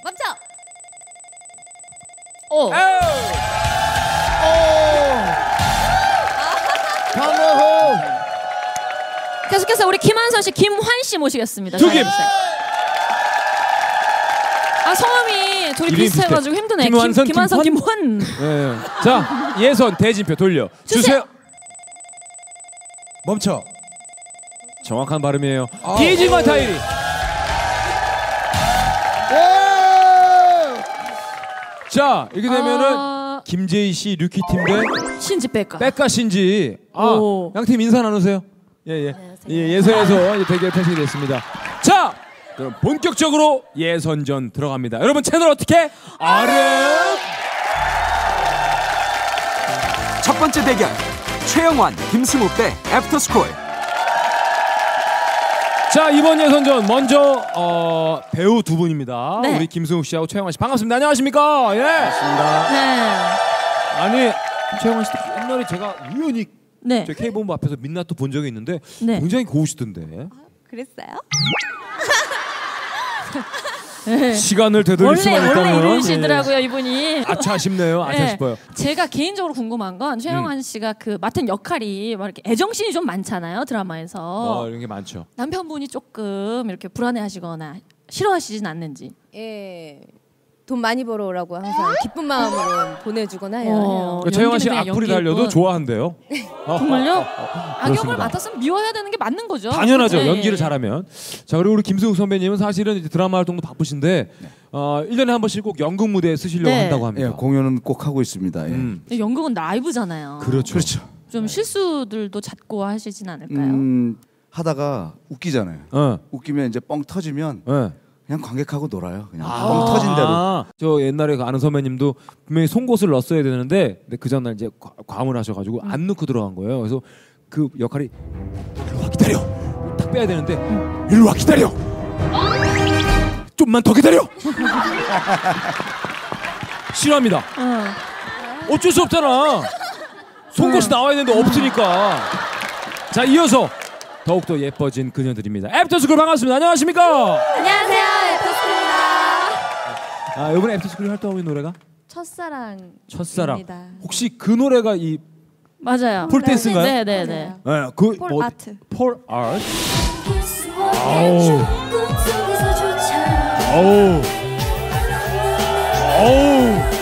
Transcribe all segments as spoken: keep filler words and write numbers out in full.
멈춰. 오. 오. 강호호. 계속해서 우리 김한선 씨, 김환 씨 모시겠습니다. 두 김. 아 성함이 둘이 비슷해가지고 힘드네. 김환선, 김, 김환선, 김환? 김환. 네. 자, 예선 대진표 돌려 주세요. 주세요. 멈춰. 정확한 발음이에요. 아, 디지마 타이리. 자, 이렇게 되면은 아... 김재희 씨 류키 팀 대 신지 백가. 백가 신지. 아, 양팀 인사 나누세요. 예, 예. 예, 예선에서 이제 대결 펼치게 됐습니다. 자, 그럼 본격적으로 예선전 들어갑니다. 여러분 채널 어떻게? 아름. 첫 번째 대결 최영환, 김승욱 대 애프터스쿨. 자, 이번 예선전 먼저 어, 배우 두 분입니다. 네. 우리 김승욱 씨하고 최영환 씨 반갑습니다. 안녕하십니까? 예. 반갑습니다. 네. 아니 최영환 씨도 옛날에 제가 우연히 네. 저 K본부 앞에서 민낯도 본 적이 있는데 네. 굉장히 고우시던데. 아, 그랬어요? 네. 시간을 되돌릴 수만 원래 있다면 원래 이러시더라고요, 이분이. 아차 싶네요. 아차 네. 싶어요. 제가 개인적으로 궁금한 건 최영환 씨가 그 맡은 역할이 막 이렇게 애정씬이 좀 많잖아요, 드라마에서. 어, 이런 게 많죠. 남편분이 조금 이렇게 불안해하시거나 싫어하시진 않는지. 예. 돈 많이 벌어오라고 항상 기쁜 마음으로 보내주곤 해요. 어, 그러니까 최영환 씨 연기는 그냥 악플이 달려도 연기일 뿐. 좋아한대요. 어, 정말요? 어, 어, 어, 악역을 그렇습니다. 맡았으면 미워해야 되는 게 맞는 거죠. 당연하죠. 네. 연기를 잘하면. 자, 그리고 우리 김승욱 선배님은 사실은 이제 드라마 활동도 바쁘신데 네. 어, 일 년에 한 번씩 꼭 연극 무대에 쓰시려고 네. 한다고 합니다. 예, 공연은 꼭 하고 있습니다. 예. 음. 연극은 라이브잖아요. 그렇죠. 그렇죠. 좀 실수들도 잦고 하시진 않을까요? 음, 하다가 웃기잖아요. 어. 웃기면 이제 뻥 터지면 네. 그냥 관객하고 놀아요. 그냥 아. 뻥 터진 대로. 저 옛날에 그 아는 선배님도 분명히 송곳을 넣었어야 되는데 근데 그 전날 이제 과, 과음을 하셔가지고 음. 안 넣고 들어간 거예요. 그래서 그 역할이 일로 와 기다려 딱 빼야 되는데 일로 와 기다려 좀만 더 기다려 싫어합니다. 어. 어쩔 수 없잖아. 송곳이 나와야 되는데 없으니까. 자, 이어서 더욱더 예뻐진 그녀들입니다. 애프터스쿨 반갑습니다. 안녕하십니까? 안녕하세요, 애프터스쿨입니다. 아, 이번에 애프터스쿨이 활동하고 있는 노래가 첫사랑. 첫사랑. 혹시 그 노래가 이 맞아요. 폴 댄스인가요? 네, 네, 네. 네, 그 폴 뭐, 아트. 폴 아트. 아우. 아우. 아우.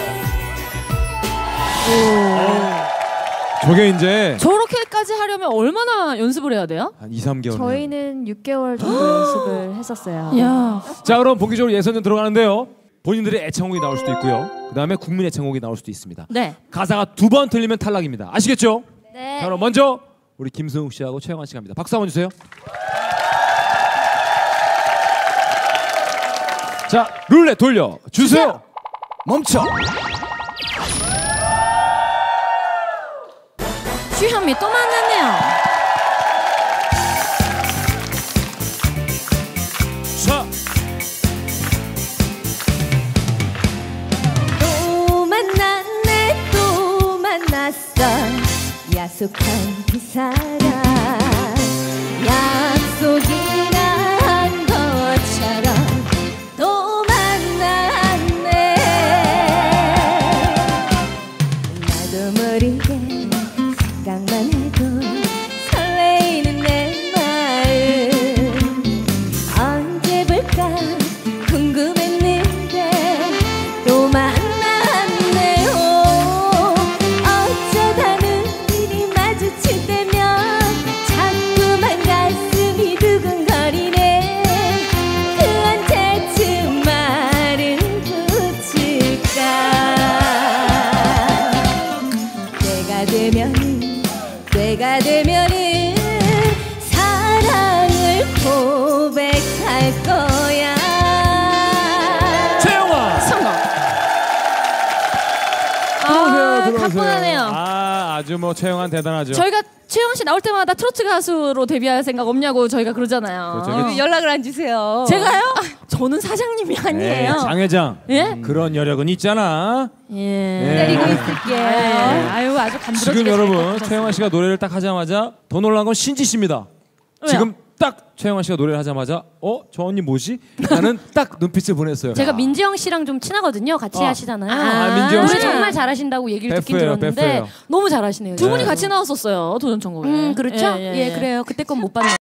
저게 이제 저렇게까지 하려면 얼마나 연습을 해야 돼요? 한 이, 삼 개월. 저희는 육 개월 정도 연습을 했었어요. 야. 자, 그럼 본격적으로 예선전 들어가는데요. 본인들의 애창곡이 나올 수도 있고요. 그다음에 국민 애창곡이 나올 수도 있습니다. 네. 가사가 두 번 틀리면 탈락입니다. 아시겠죠? 네. 자, 그럼 먼저 우리 김승욱 씨하고 최영환 씨 갑니다. 박수 한번 주세요. 자, 룰렛 돌려 주세요. 멈춰. 주현미 또 만났네요. 자, 또 만났네, 또 만났어. 야속한 그 사람. 약속이란 것처럼 또 만났네. 나도 모르게 생각만 해도 설레이는 내 마음. 언제 볼까 궁금했는데 또 만났네요. 어쩌다 눈길이 마주칠 때면 자꾸만 가슴이 두근거리네. 그 언제쯤 말을 붙일까. 때가 되면은 때가 되면은 사랑을 고백할 거야. 최영환. 성공. 들어오세요, 아, 들어오세요. 가뿐하네요. 아, 아주 뭐 최영환 대단하죠. 저희가 최영 씨 나올 때마다 트로트 가수로 데뷔할 생각 없냐고 저희가 그러잖아요. 그렇죠. 왜 연락을 안 주세요? 제가요? 저는 사장님이 아니에요. 에이, 장 회장. 예? 그런 여력은 있잖아. 예. 기다리고 예. 있을게요. 아유 아주 간드러지게 지금 잘 여러분 꺾어주셨어요. 최영환 씨가 노래를 딱 하자마자 더 놀란 건 신지 씨입니다. 왜요? 지금 딱 최영환 씨가 노래를 하자마자 어? 저 언니 뭐지? 나는 딱 눈빛을 보냈어요. 제가 민지영 씨랑 좀 친하거든요. 같이 아. 하시잖아요. 아, 민지영 노래 씨. 정말 잘하시다고 얘기를 듣긴 베프예요, 들었는데 베프예요. 너무 잘하시네요. 두 두 분이 분이 네. 같이 나왔었어요. 도전천국에. 음 그렇죠. 예, 예, 예, 예. 그래요. 그때 건 못 봤네.